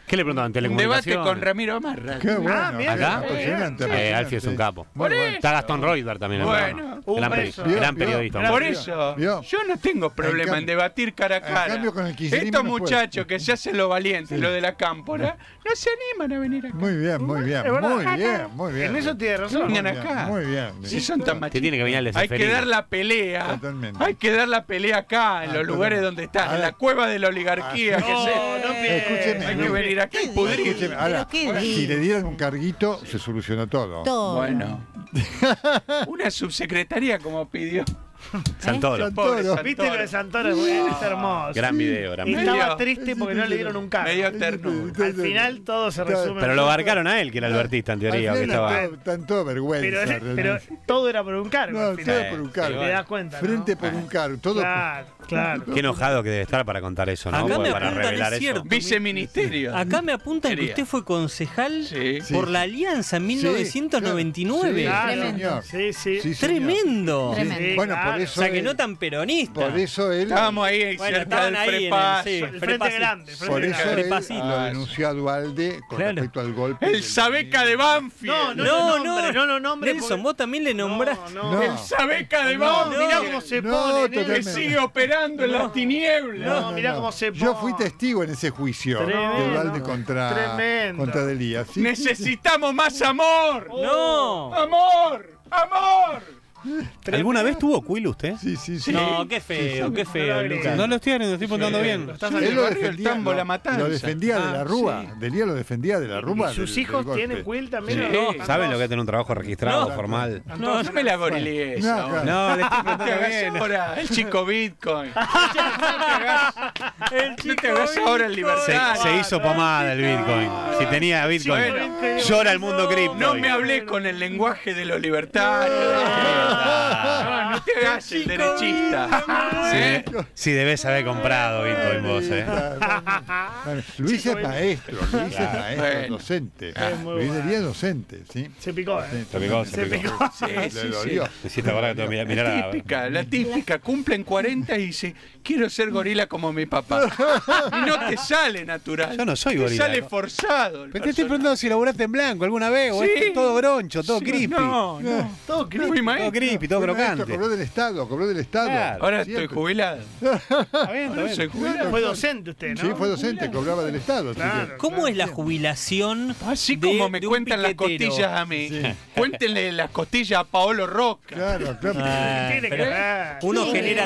¿Qué le preguntaban? Un debate ¿Telecomunicación? con Ramiro Amarra. Qué bueno. mira, Alfie es un capo. Está Gastón Reutersberg también. Bueno, gran periodista. Por eso, yo no tengo problema en debatir cara a cara. Estos muchachos que se hacen lo valiente, lo de la cámpora, no se animan a venir acá. Muy bien, muy bien. Muy bien. En eso tiene razón. Vengan acá. Muy bien. Si son tan machitos. Tiene que venir al Hay que dar la pelea. Totalmente. Hay que dar la pelea acá, en los lugares donde están, en la cueva de la oligarquía. Escúcheme. Hay que venir acá y pudrir. Ahora, si le dieran un carguito, se solucionó todo. Bueno. Una subsecretaría como pidió. Santoro. ¿Viste lo de Santoro? Es hermoso. Gran video. Y estaba triste porque no le dieron un cargo. Medio ternura. Al final todo se resume. Pero lo abarcaron a él, que era albertista en teoría. Que estaba... Tanto vergüenza. Pero todo era por un cargo. No, todo era por un cargo. Te das cuenta. Frente por un cargo. Todo. Claro. Qué enojado que debe estar para contar eso, ¿no? Acá me para apuntan, revelar es cierto. eso. Viceministerio. Acá me apuntan que usted fue concejal por la Alianza en 1999. Tremendo. Sí. Tremendo. Bueno, por eso. O sea, que no tan peronista. Por eso él. Estábamos ahí cerca del prepaso. El frente grande. Por eso él lo denunció a Dualde con respecto al golpe. El Sabeca de Banfield. No, nombre. Nelson, vos también le nombraste. El Sabeca de Banfield. Mirá cómo se pone. Que sigue operando en las tinieblas. Mirá cómo se pone. Yo fui testigo en ese juicio de Dualde contra Delía. ¿Sí? Necesitamos más amor. No. Amor. ¿Alguna vez tuvo cuilo usted? Sí. No, qué feo, Lucas. No lo estoy poniendo bien. Él lo defendía, lo defendía de la Rúa. Delía lo defendía de la Rúa. ¿Y sus hijos tienen quill también? ¿Saben lo que es tener un trabajo registrado, formal? No me la gorilíes. No, le estoy preguntando bien. Ahora, el chico Bitcoin. No te hagas ahora el libertario. Se hizo pomada el Bitcoin. Si tenía Bitcoin, llora el mundo cripto. No me hablé con el lenguaje de los libertarios. No te hagas el derechista. Sí, debes haber comprado Bitcoin vos, Luis es maestro, docente. Luis Delía es docente, ¿sí? Se picó, Se picó. Le dolió. La típica, cumplen 40 y dice, quiero ser gorila como mi papá. Y no te sale natural. Yo no soy gorila. Te sale forzado. Pero te estoy preguntando si laburaste en blanco alguna vez o es todo broncho, todo creepy. No. Todo creepy, maestro. Creepy, todo crocante. Cobró del Estado. Claro. Ahora estoy jubilado. Soy jubilado. Fue docente usted, ¿no? Sí, fue docente, cobraba del Estado. Claro, ¿Cómo es la jubilación? Así como me cuentan las costillas a mí. Cuéntenle las costillas a Paolo Roca. Claro. Uno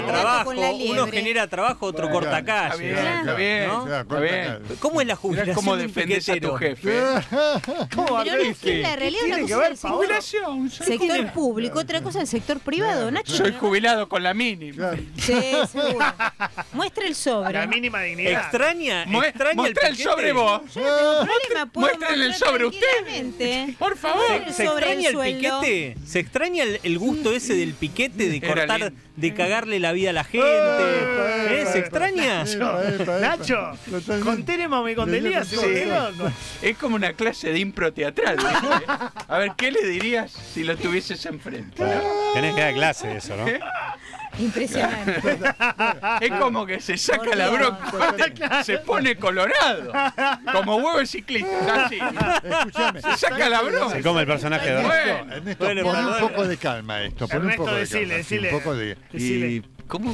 genera trabajo, otro corta calle. Está bien. ¿Cómo es la jubilación? ¿Cómo defendés a tu jefe? ¿Cómo es que la realidad una cosa es el sector público, otra cosa el sector privado, Nacho. Soy jubilado con la mínima. Sí, seguro. Muestra el sobre. La mínima dignidad. Extraña Muestra el sobre vos. Yo no tengo problema. Muéstrenle el sobre usted. Por favor. ¿Se extraña el piquete? ¿Se extraña el gusto ese del piquete, de cortar, de cagarle la vida a la gente? ¿Se extraña? Nacho, con Tenemos con Delía se volvió loco. Es como una clase de impro teatral. A ver, ¿qué le dirías si lo tuvieses enfrente? Tenés que dar clase de eso, ¿no? Impresionante. Es como que se saca la bronca, se pone colorado, como huevo de ciclista, así. Escúchame. Se saca la bronca. Se come el personaje de Ernesto, pon un poco de calma esto. Pon un poco de calma. Decile. ¿Cómo?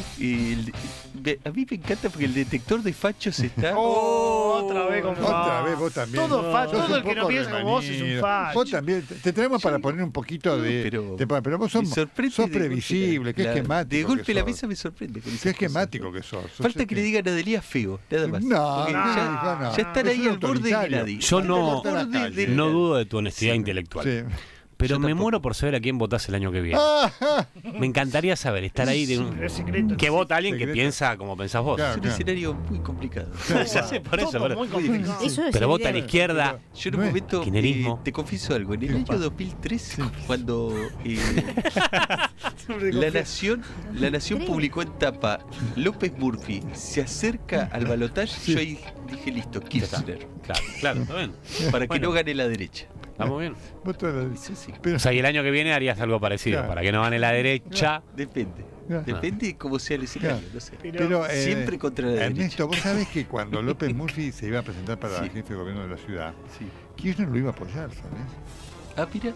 A mí me encanta porque el detector de fachos está... Otra vez vos también. Todo el que no piensa como vos es un facho. Vos también. Te tenemos para poner un poquito de... Pero vos sos previsible, que esquemático. De golpe la mesa me sorprende. Qué esquemático que sos. Falta que le digan a Delía feo, nada más. No. Ya están ahí al borde de la... Yo no dudo de tu honestidad intelectual. Sí. Pero me muero por saber a quién votás el año que viene. Me encantaría saber, estar ahí que vota alguien que piensa como pensás vos. Es un escenario muy complicado. Por eso. Muy complicado. Pero vota a la izquierda. Yo en un momento kirchnerismo. te confieso algo. En el año 2003, cuando la Nación publicó en tapa López Murphy se acerca al balotaje, yo ahí dije listo, Kirchner. Claro, está bien. Para que no gane la derecha. Estamos bien. Sí. O sea, y el año que viene harías algo parecido, para que no gane la derecha. Depende. Depende de cómo sea el escenario. No sé. Pero, siempre contra la derecha. Ernesto, vos sabés que cuando López Murphy se iba a presentar para el jefe de gobierno de la ciudad, Kirchner lo iba a apoyar, ¿sabés? Ah, mira.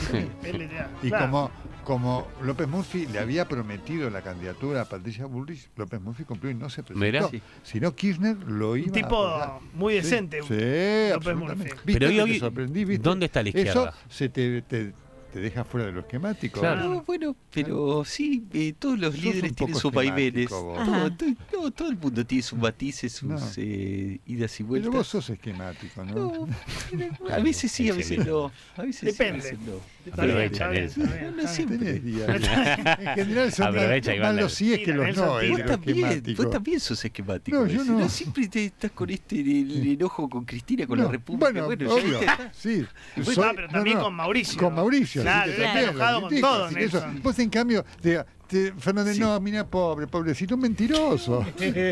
Y como López Murphy le había prometido la candidatura a Patricia Bullrich, López Murphy cumplió y no se presentó. Sino Kirchner lo iba a apoyar. Un tipo muy decente. López Murphy. Pero hoy, ¿dónde está la izquierda? Eso se te deja fuera de lo esquemático. Claro. No, bueno, pero sí, todos los líderes tienen sus vaivenes. Todo el mundo tiene sus matices, sus idas y vueltas. Pero vos sos esquemático, ¿no? A veces sí, a veces no. A veces depende. Sí, a veces no. Aprovecha, Nelson. No siempre. En general son más los sí es que los no. Vos también sos esquemático. No, yo no. Siempre estás con el enojo con Cristina, con la República. Bueno, obvio. Sí. Pero también con Mauricio. Con Mauricio. Claro, enojado con todo. Vos en cambio, Fernández, no, mira, pobrecito, un mentiroso.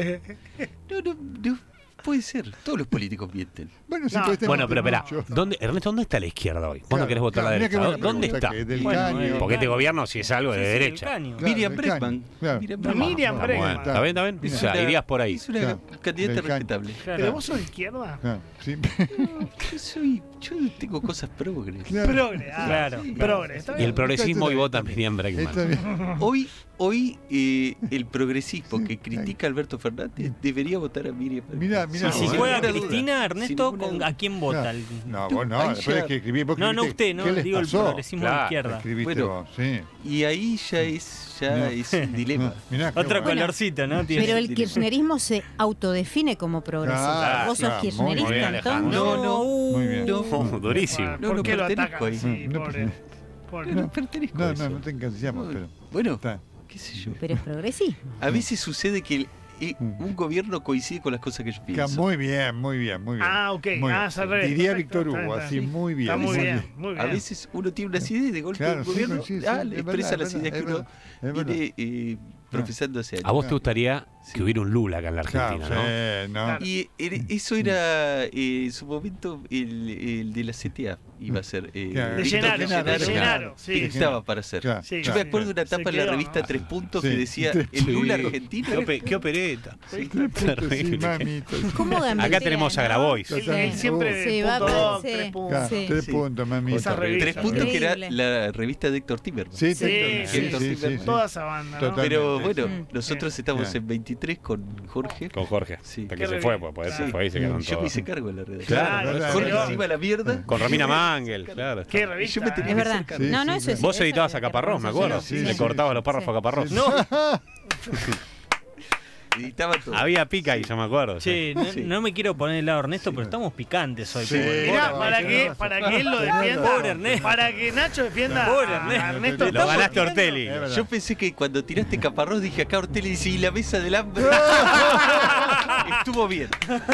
No. Puede ser, todos los políticos mienten. Bueno, pero espera, Ernesto, ¿dónde está la izquierda hoy? Vos no querés votar a la derecha. ¿Dónde está? Porque este gobierno, si es algo, de derecha. Miriam Bregman. Miriam Bregman. Está bien. O sea, irías por ahí. Es una candidata respetable. ¿Pero vos sos de izquierda? Sí. Yo tengo cosas progres. Claro. Y el progresismo y vota Miriam Bregman. Hoy el progresismo que critica a Alberto Fernández debería votar a Miriam Bregman. Si juega Cristina, Ernesto, ¿a quién vota? No, vos no, después hay que escribir. No, usted, no, digo el progresismo de izquierda. Bueno, y ahí ya es un dilema. Otro colorcito, ¿no? Pero el kirchnerismo se autodefine como progresista. ¿Vos sos kirchnerista entonces? No. Muy bien. Durísimo. ¿Por qué lo atacan así? No te encansillamos, pero... Bueno, qué sé yo. Pero es progresismo. A veces sucede que un gobierno coincide con las cosas que yo pienso. Muy bien. Ah, ok. Diría Víctor Hugo, así, muy bien. Está muy bien. A veces uno tiene unas ideas y de golpe el gobierno expresa las ideas que uno viene profesando hace años. ¿A vos te gustaría que hubiera un Lula acá en la Argentina, no? Y eso era en su momento el de la CTA. Iba a ser de Llenaro. Estaba para hacer. Yo me acuerdo de una etapa en la revista Tres Puntos que decía el Lula argentino. Qué opereta. ¿Cómo Gambetta? Acá tenemos a Grabois. Siempre Tres puntos, mamita. Esa revista. Tres Puntos que era la revista de Héctor Timerman. Sí. Toda esa banda. Pero bueno, nosotros estamos en 23 con Jorge. Con Jorge. Sí. Que se fue, pues se fue y se quedó Yo me hice cargo de la redacción. Claro. Jorge se iba a la mierda. Con Romina Mangel, claro. Qué revista. Yo me tenía Es que verdad. hacer cargo. No, eso es. Vos editabas a Caparrós, me acuerdo. Le cortabas los párrafos a Caparrós. No. Editaba todo. Había pica ahí, yo me acuerdo. Che, no me quiero poner el lado Ernesto, pero estamos picantes hoy. Mirá, para que él lo defienda. Para que Nacho defienda a Ernesto. Lo ganaste Ortelli. Yo pensé que cuando tiraste Caparrós dije acá Ortelli dice y la mesa del hambre. Estuvo bien.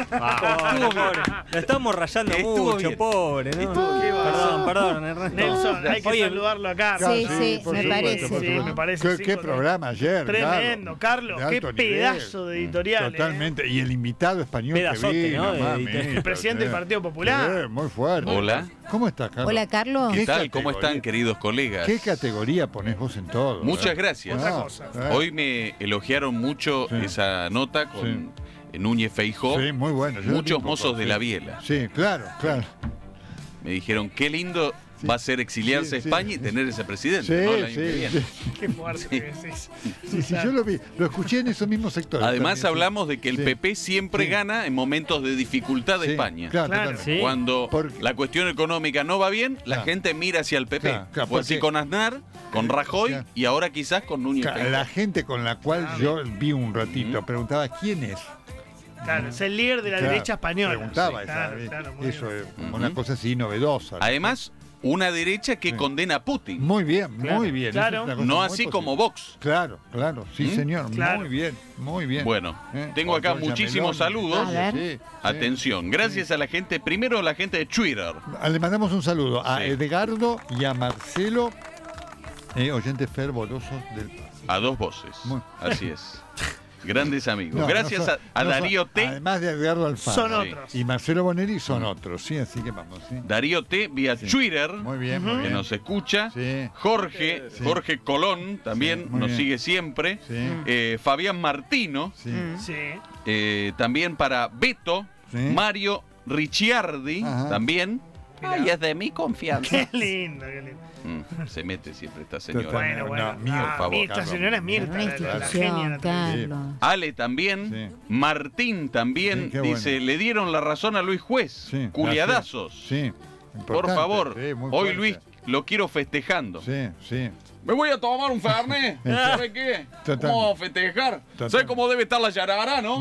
Lo estamos rayando mucho, pobre. Perdón, Ernesto. Nelson, hay que saludarlo acá. Sí, me parece. Qué programa ayer. Tremendo, Carlos. Qué pedazo de editorial. Totalmente. Y el invitado español pedazote, que vino, ¿no? El presidente del Partido Popular. Muy fuerte. Hola. ¿Cómo estás, Carlos? Hola, Carlos. ¿Qué tal? ¿Cómo están, queridos colegas? ¿Qué categoría pones vos en todo? Muchas gracias. Hoy me elogiaron mucho esa nota con Núñez Feijóo. Sí, muy bueno. Muchos mozos de la biela. Sí, claro. Me dijeron, qué lindo va a ser exiliarse a España y tener ese presidente, ¿no? El año que viene. Qué fuerte. Sí, yo lo escuché en esos mismos sectores. Además también, hablamos de que el PP siempre gana en momentos de dificultad de España. Claro. Cuando la cuestión económica no va bien, la gente mira hacia el PP. Fue así con Aznar, con Rajoy y ahora quizás con Núñez. La gente con la cual yo vi un ratito preguntaba ¿quién es? Claro, es el líder de la derecha española. Preguntaba eso es una cosa así novedosa. Además, una derecha que condena a Putin. Muy bien. Claro. No así como Vox. Claro, sí, señor. Claro. Muy bien. Bueno, tengo acá muchísimos saludos. Atención, gracias a la gente, primero a la gente de Twitter. Le mandamos un saludo a Edgardo y a Marcelo, oyentes fervorosos del... A dos voces, así es. Grandes amigos. Gracias a Darío T. Además de Edgardo Alfaro. Son otros. Y Marcelo Bonelli son otros, sí, así que vamos. ¿Sí? Darío T vía Twitter. Muy bien, que nos escucha. Sí. Jorge Colón también nos sigue siempre. Sí. Fabián Martino. Sí. También para Beto. Mario Ricciardi también. Ay, es de mi confianza. Qué lindo, qué lindo. Se mete siempre esta señora. Bueno. Por favor. Esta señora es Mirta, la genia. Ale también. Martín también dice, le dieron la razón a Luis Juez. Culiadazos. Sí. Por favor, hoy Luis lo quiero festejando. Sí. Me voy a tomar un Fernet. ¿Sabe qué? ¿Cómo festejar? ¿Sabe cómo debe estar la yarará, no?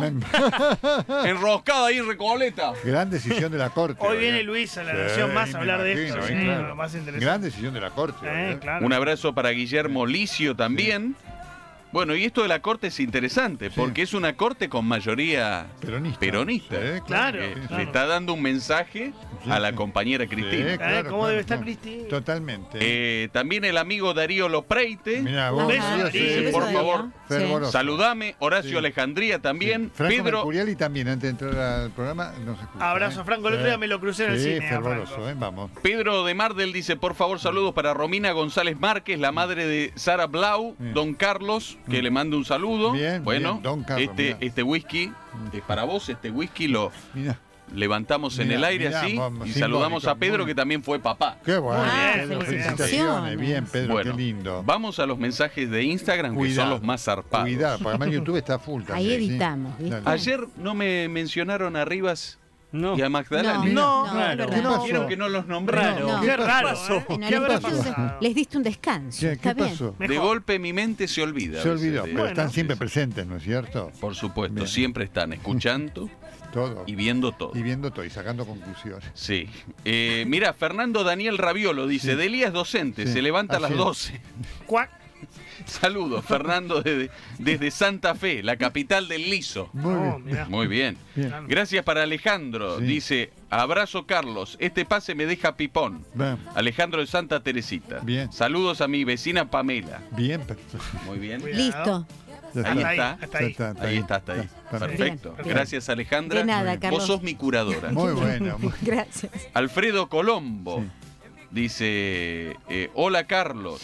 Enroscada ahí en Recoleta. Gran decisión de la Corte. Hoy viene Luis a La Nación más a hablar de esto. Claro. Más interesante. Gran decisión de la Corte. Claro. Un abrazo para Guillermo Licio también. Bueno, y esto de la Corte es interesante, porque es una Corte con mayoría peronista. Claro. Le está dando un mensaje a la compañera Cristina. ¿Cómo debe estar Cristina? Totalmente. También el amigo Darío Lopreite. Mirá, vos, dice, por favor, saludame. Horacio Alejandría también. Franco Pedro Mercuriali también, antes de entrar al programa, nos escucha. Abrazo a Franco, el otro día me lo crucé en el cine. Fervoroso, vamos. Pedro de Mardel dice, por favor, saludos para Romina González Márquez, la madre de Sara Blau, don Carlos, que le mando un saludo. Bueno, don Carlos, este whisky es para vos, este whisky lo levantamos en el aire así y saludamos a Pedro, que también fue papá. Qué bueno. Felicitaciones. Bien, Pedro, bueno, qué lindo. Vamos a los mensajes de Instagram, que son los más zarpados. Cuidado, porque además YouTube está full también. Ahí editamos. Ayer no me mencionaron a Rivas y a Magdalena. No, quiero que no los nombraron. Qué raro. ¿Qué pasó? Les diste un descanso. ¿Qué pasó? De golpe mi mente se olvida. Se olvidó, pero están siempre presentes, ¿no es cierto? Por supuesto, siempre están escuchando. Todo. Y viendo todo. Y sacando conclusiones. Sí. Mira, Fernando Daniel Raviolo dice, Delía es docente, se levanta a las 12. ¿Cuac? Saludos, Fernando, desde Santa Fe, la capital del liso. Muy bien. Gracias para Alejandro. Dice, abrazo Carlos, este pase me deja pipón. Alejandro de Santa Teresita. Bien. Saludos a mi vecina Pamela. Bien. Muy bien. Listo. Ahí está. Perfecto. Bien. Gracias, Alejandra. De nada, Carlos. Vos sos mi curadora. Muy bueno. Gracias. Alfredo Colombo dice, hola Carlos.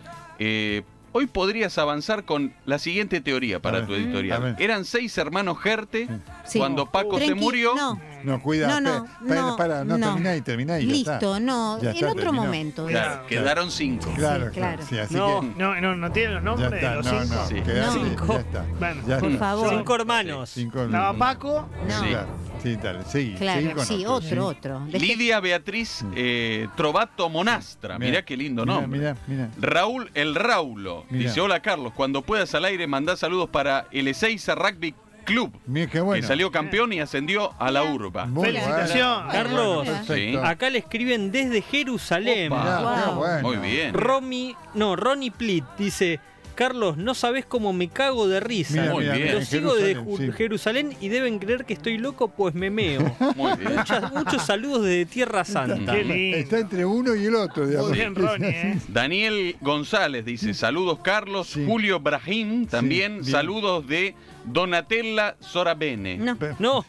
Hoy podrías avanzar con la siguiente teoría para tu editorial. Eran 6 hermanos Gerte cuando Paco se murió. No, cuidado. No, terminá y listo, en otro momento. Claro, quedaron 5. Claro. Sí, así no tienen los nombres de los 5. Quedaron 5. Bueno, por favor. 5 hermanos. Estaba Paco. Sí, dale, seguí. Claro, sí, otro. Lidia Beatriz Trovato Monastra. Mirá qué lindo nombre. Mirá. Raúl El Raulo. Dice, hola Carlos, cuando puedas al aire mandá saludos para el Ezeiza Rugby Club, qué bueno. Que salió campeón y ascendió a la urba. Felicitaciones. Carlos, acá le escriben desde Jerusalén. Muy bien. Ronnie Plit dice, Carlos, no sabés cómo me cago de risa. Muy bien. Lo sigo desde Jerusalén y deben creer que estoy loco, pues me meo. Muy bien. Muchos saludos desde Tierra Santa. Está entre uno y el otro. Muy bien, Ronnie. Daniel González dice, saludos Carlos. Julio Brahim también, saludos de Donatella Sorabene. No.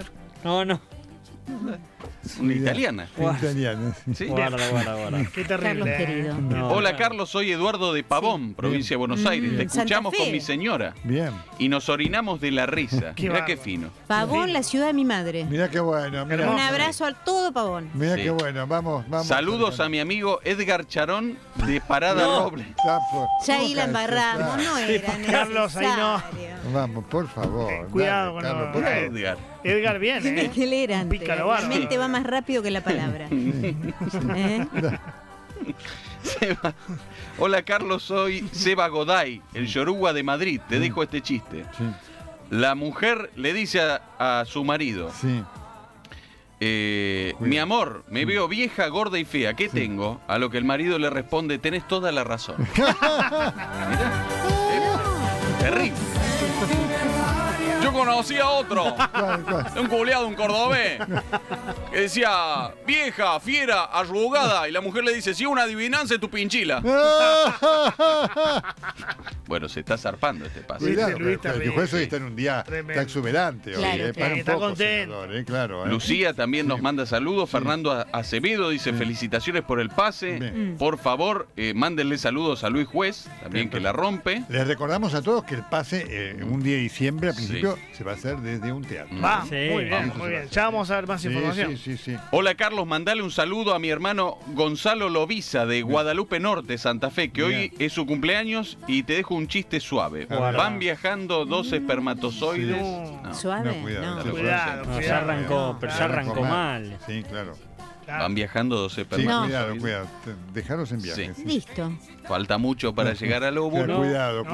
Una italiana. Sí. Guarda. Qué terrible. Querido. Hola Carlos, soy Eduardo de Pavón, provincia de Buenos Aires. Te escuchamos con mi señora. Bien. Y nos orinamos de la risa. Mirá qué fino. Pavón, la ciudad de mi madre. Mirá qué bueno. Un abrazo a todo Pavón. Mirá qué bueno. Vamos. Saludos a mi amigo Edgar Charón de Parada Roble. Ya ahí la embarramos, no era Carlos, ahí no. Vamos, por favor. Cuidado con Edgar. Edgar viene. Tiene que leer antes. La mente va más rápido que la palabra. Hola Carlos, soy Seba Goday, el Yoruba de Madrid. Te dejo este chiste. La mujer le dice a su marido, mi amor, me veo vieja, gorda y fea, ¿qué tengo? A lo que el marido le responde, tenés toda la razón. Mirá, terrible. Yo conocí a otro, un culiado, un cordobés, que decía, vieja, fiera, arrugada, y la mujer le dice, si una adivinanza es tu pinchila. Bueno, se está zarpando este pase. Cuidado, el juez hoy está en un día tan exuberante. Claro, hoy, está contento. Senador, claro, Lucía también nos manda saludos. Fernando Acevedo dice, felicitaciones por el pase. Por favor, mándenle saludos a Luis Juez, también que la rompe. Les recordamos a todos que el pase, un día de diciembre, al principio, se va a hacer desde un teatro. Muy bien, muy bien. Ya vamos a ver más información. Sí. Hola Carlos, mandale un saludo a mi hermano Gonzalo Loviza de Guadalupe Norte, Santa Fe, que hoy es su cumpleaños y te dejo un chiste suave. Van viajando 2 espermatozoides. No. ¿Suave? Cuidado. Ya arrancó mal. Sí, claro. Van viajando 2 espermatozoides. Cuidado. Dejaros en viaje. Listo. Falta mucho para llegar al óvulo. Cuidado.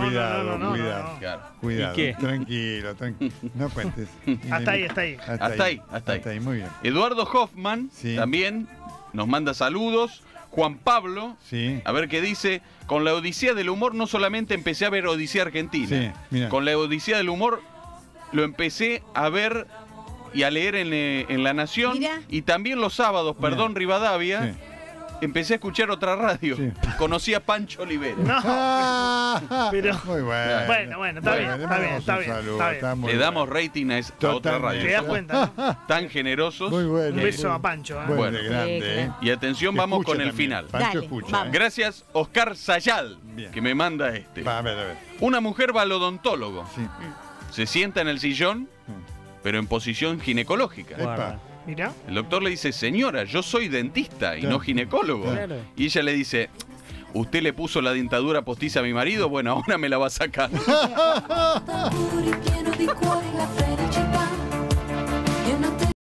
¿Y qué? Tranquilo. No cuentes. Hasta ahí. Muy bien. Eduardo Hoffman también nos manda saludos. Juan Pablo, a ver qué dice. Con la Odisea del Humor no solamente empecé a ver Odisea Argentina. Con la Odisea del Humor lo empecé a ver y a leer en La Nación. Mira. Y también los sábados, Rivadavia, empecé a escuchar otra radio. Conocí a Pancho Olivera. Pero muy bueno, está bien. Le damos rating a otra radio. ¿Te das cuenta? Tan generosos. Muy bueno. Un beso a Pancho. Bueno, grande. Y atención, vamos con el final. Pancho escucha. Gracias, Oscar Sayal, que me manda este. A ver. Una mujer va al odontólogo. Se sienta en el sillón, pero en posición ginecológica. Mira. El doctor le dice, señora, yo soy dentista y no ginecólogo. Claro. Y ella le dice, ¿usted le puso la dentadura postiza a mi marido? Bueno, ahora me la va a sacar.